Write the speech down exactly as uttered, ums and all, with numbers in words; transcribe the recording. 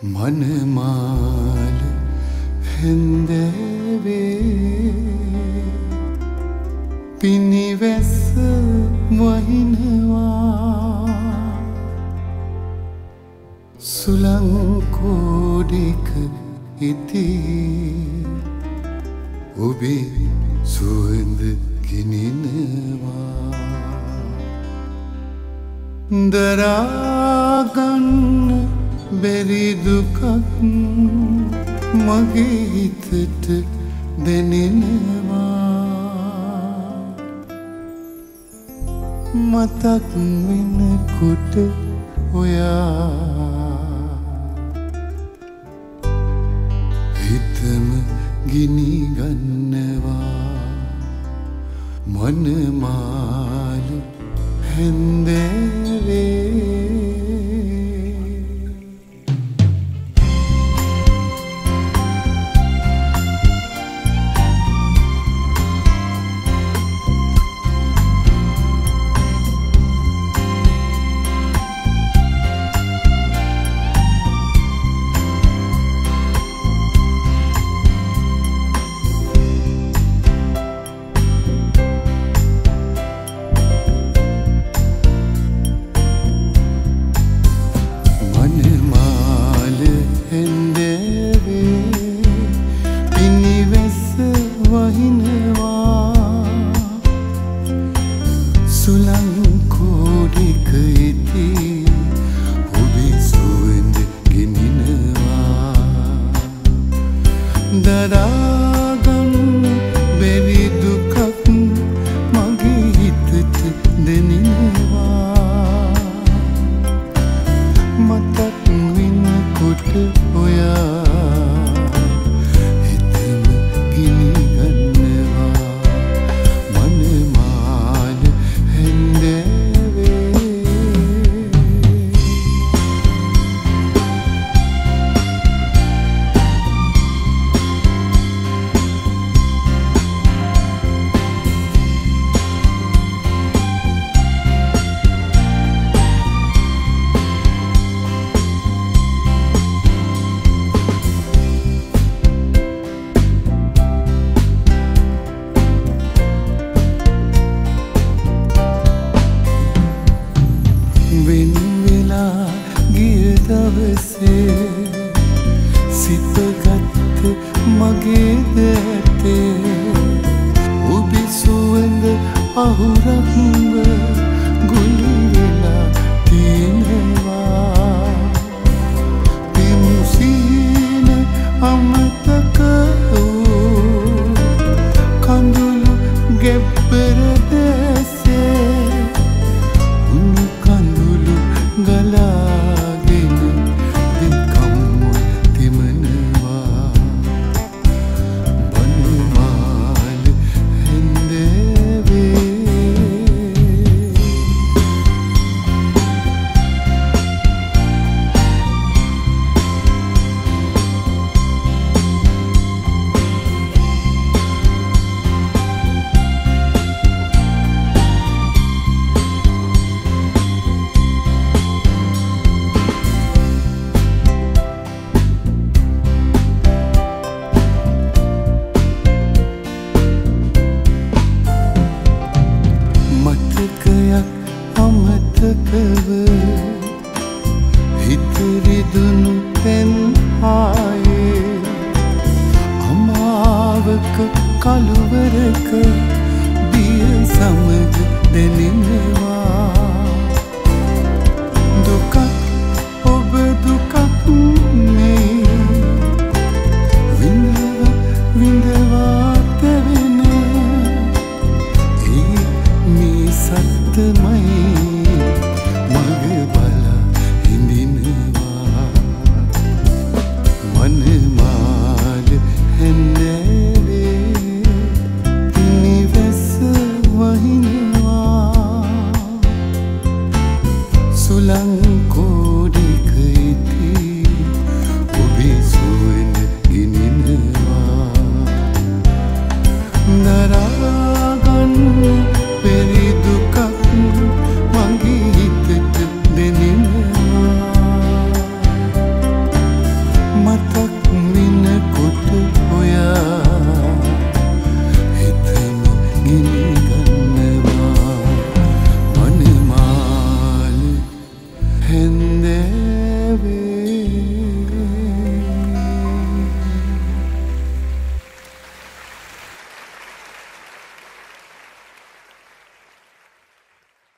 මනමාල හැන්දෑවේ පිනිවැස්ස වහිනවා සුළංකෝඩික ඉතින් ඔබේ සුවඳ ගෙනෙනවා දරාගන්න බැරි දුකක් මගේ හිතට දැනෙනවා මතක් වෙනකොට ඔයා හිතම ගිනි ගන්නවා මනමාල හැන්දෑවේ සුළංකෝඩික ඉතින් ඔබේ සුවඳ ගෙනෙනවා දරාගන්න බැරි දුකක් මගේ හිතට දැනෙනවා මතක් වෙනකොට ඔයා හිතම ගිනි ගන්නවා මනමාල වෙන් වෙලා ගිය දවසේ සිතගත් මගේ දැතේ ඔබේ සුවඳ අහුරක්ව ගුලි වෙලා තියෙනවා පිමුසින අමතක වූ කඳුළු ගෙප්පර දැසේ ගලාගෙන දෙකම්ම තෙමනවා බනමාල හැන්දෑවේ මතකයක් අමතකව